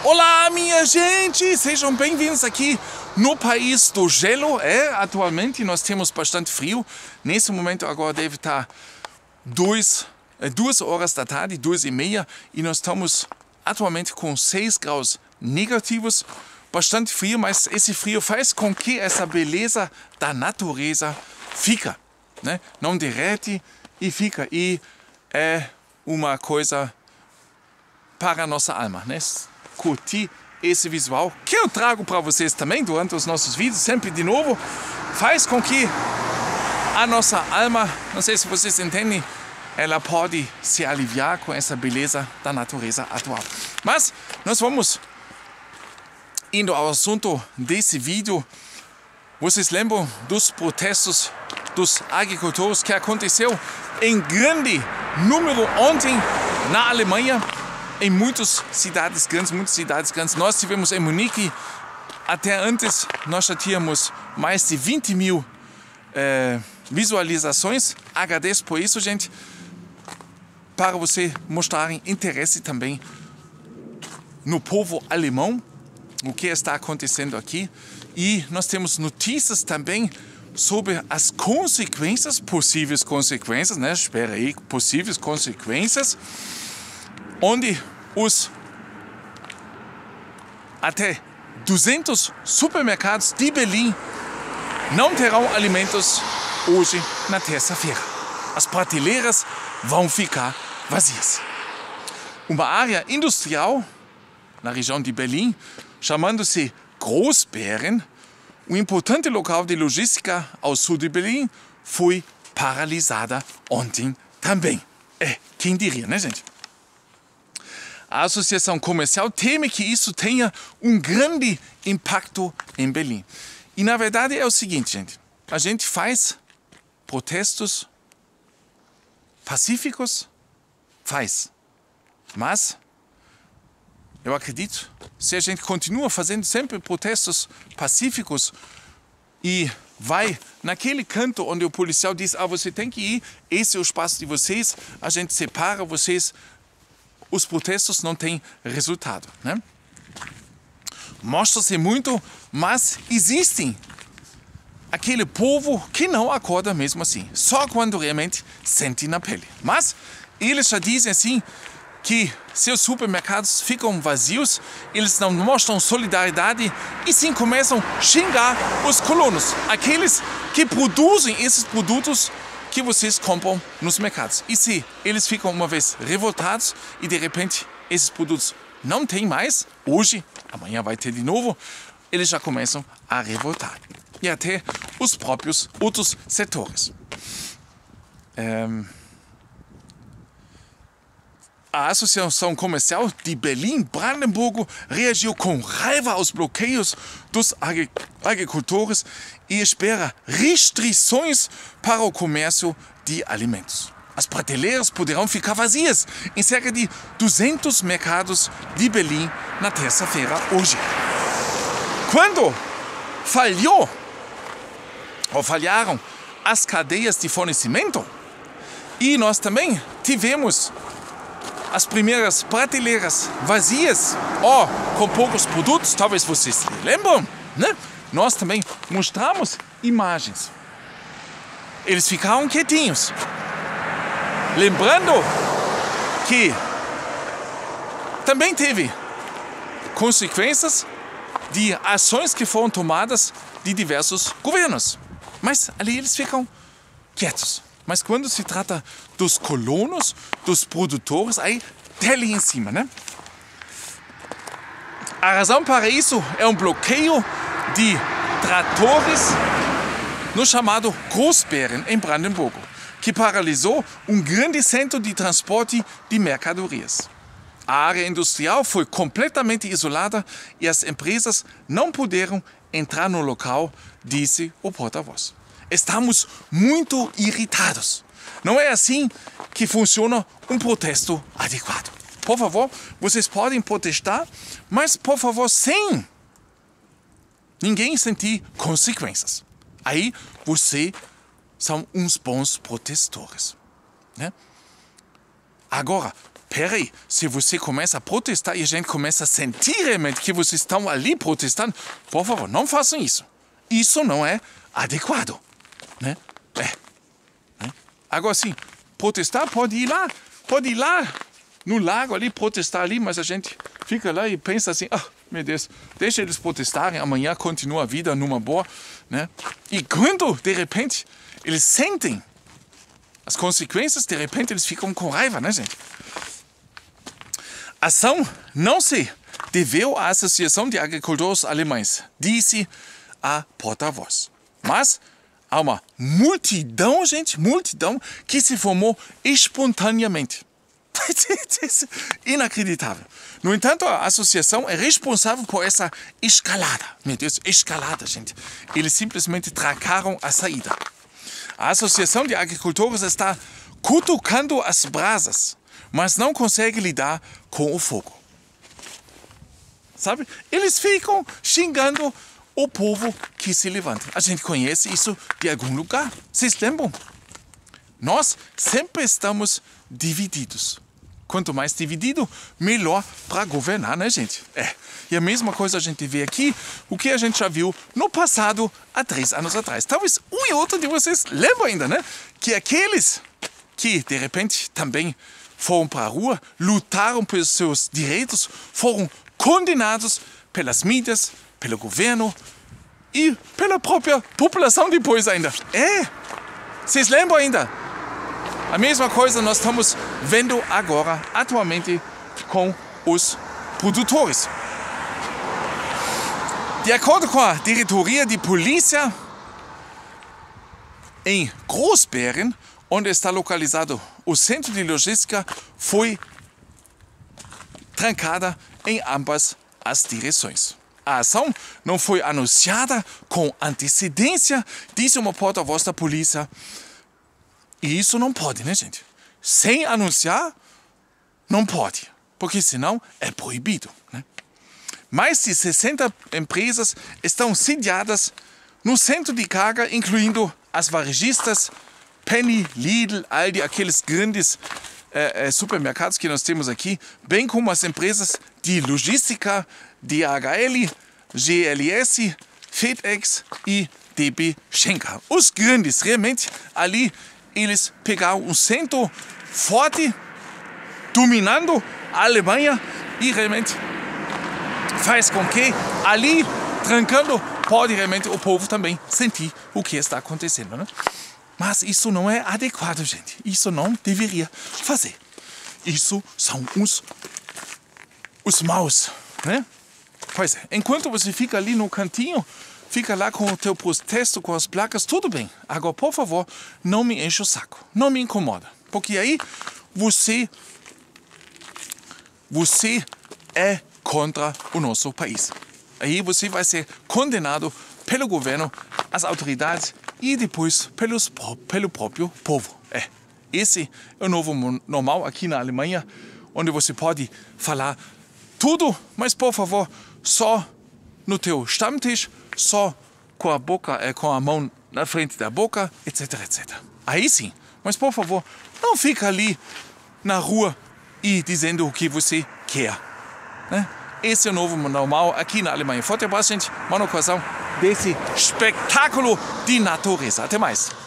Olá, minha gente! Sejam bem-vindos aqui no país do gelo. Atualmente nós temos bastante frio. Nesse momento agora deve estar 2 horas da tarde, 2h30, e nós estamos atualmente com 6 graus negativos. Bastante frio, mas esse frio faz com que essa beleza da natureza fica, né? Não derrete e fica. E é uma coisa para a nossa alma, né? Curtir esse visual que eu trago para vocês também durante os nossos vídeos, sempre de novo, faz com que a nossa alma, não sei se vocês entendem, ela pode se aliviar com essa beleza da natureza atual. Mas nós vamos indo ao assunto desse vídeo. Vocês lembram dos protestos dos agricultores que aconteceu em grande número ontem na Alemanha? Em muitas cidades grandes. Nós tivemos em Munique, até antes nós já tínhamos mais de 20 mil visualizações. Agradeço por isso, gente, para você mostrarem interesse também no povo alemão, o que está acontecendo aqui. E nós temos notícias também sobre as consequências, possíveis consequências, né? Espera aí, possíveis consequências, onde os até 200 supermercados de Berlim não terão alimentos hoje na terça-feira. As prateleiras vão ficar vazias. Uma área industrial na região de Berlim, chamando-se Großbären, um importante local de logística ao sul de Berlim, foi paralisada ontem também. Quem diria, né, gente? A Associação Comercial teme que isso tenha um grande impacto em Berlim. E na verdade é o seguinte, gente. A gente faz protestos pacíficos, mas eu acredito, se a gente continua fazendo sempre protestos pacíficos e vai naquele canto onde o policial diz: você tem que ir, esse é o espaço de vocês, a gente separa vocês, os protestos não têm resultado, né? Mostra-se muito, mas existem aquele povo que não acorda mesmo assim, só quando realmente sente na pele. Mas eles já dizem assim que seus supermercados ficam vazios, eles não mostram solidariedade e sim começam a xingar os colonos, aqueles que produzem esses produtos que vocês compram nos mercados. E se eles ficam uma vez revoltados e de repente esses produtos não tem mais, hoje, amanhã vai ter de novo, eles já começam a revoltar. E até os próprios outros setores. A Associação Comercial de Berlim-Brandenburgo reagiu com raiva aos bloqueios dos agricultores e espera restrições para o comércio de alimentos. As prateleiras poderão ficar vazias em cerca de 200 mercados de Berlim na terça-feira hoje. Quando falharam as cadeias de fornecimento, e nós também tivemos as primeiras prateleiras vazias, com poucos produtos, talvez vocês se lembram, né? Nós também mostramos imagens. Eles ficaram quietinhos. Lembrando que também teve consequências de ações que foram tomadas de diversos governos. Mas ali eles ficam quietos. Mas quando se trata dos colonos, dos produtores, aí tele em cima, né? A razão para isso é um bloqueio de tratores no chamado Großbären, em Brandenburgo, que paralisou um grande centro de transporte de mercadorias. A área industrial foi completamente isolada e as empresas não puderam entrar no local, disse o porta-voz. Estamos muito irritados. Não é assim que funciona um protesto adequado. Por favor, vocês podem protestar, mas por favor, sem ninguém sentir consequências. Aí vocês são uns bons protestores, né? Agora, peraí, se você começa a protestar e a gente começa a sentir realmente que vocês estão ali protestando, por favor, não façam isso. Isso não é adequado, né? Né? Agora sim, protestar pode ir lá no lago ali, protestar ali, mas a gente fica lá e pensa assim, meu Deus, deixa eles protestarem, amanhã continua a vida numa boa, né? E quando, de repente, eles sentem as consequências, de repente eles ficam com raiva, né, gente? A ação não se deveu à Associação de Agricultores Alemães, disse a porta-voz. Mas há uma multidão, gente, que se formou espontaneamente. Inacreditável. No entanto, a associação é responsável por essa escalada. Meu Deus, escalada, gente. Eles simplesmente trancaram a saída. A Associação de Agricultores está cutucando as brasas, mas não consegue lidar com o fogo. Sabe? Eles ficam xingando o povo que se levanta. A gente conhece isso de algum lugar. Vocês lembram? Nós sempre estamos divididos. Quanto mais dividido, melhor para governar, né, gente? E a mesma coisa a gente vê aqui, o que a gente já viu no passado, há 3 anos atrás. Talvez um e outro de vocês lembram ainda, né? Que aqueles que, de repente, também foram para a rua, lutaram pelos seus direitos, foram condenados pelas mídias, pelo governo e pela própria população depois ainda. Vocês lembram ainda? A mesma coisa nós estamos vendo agora, atualmente, com os produtores. De acordo com a diretoria de polícia, em Großbeeren, onde está localizado o centro de logística, foi trancada em ambas as direções. A ação não foi anunciada com antecedência, disse uma porta-voz da polícia. E isso não pode, né, gente? Sem anunciar, não pode, porque senão é proibido, né? Mais de 60 empresas estão sediadas no centro de carga, incluindo as varejistas, Penny, Lidl, Aldi, aqueles grandes supermercados que nós temos aqui, bem como as empresas de logística, DHL, GLS, FedEx e DB Schenker. Os grandes, realmente, ali eles pegaram um centro forte, dominando a Alemanha e realmente faz com que ali, trancando, pode realmente o povo também sentir o que está acontecendo, né? Mas isso não é adequado, gente. Isso não deveria fazer. Isso são os maus, né? Pois é, enquanto você fica ali no cantinho, fica lá com o teu protesto, com as placas, tudo bem. Agora, por favor, não me enche o saco. Não me incomoda. Porque aí você é contra o nosso país. Aí você vai ser condenado pelo governo, as autoridades e depois pelo próprio povo. Esse é o novo normal aqui na Alemanha, onde você pode falar tudo, mas por favor, só no teu Stammtisch, só com a mão na frente da boca, etc, etc. Aí sim, mas por favor, não fica ali na rua e dizendo o que você quer, né? Esse é o novo normal aqui na Alemanha. Forte abraço, gente. Mão no coração desse espetáculo de natureza. Até mais.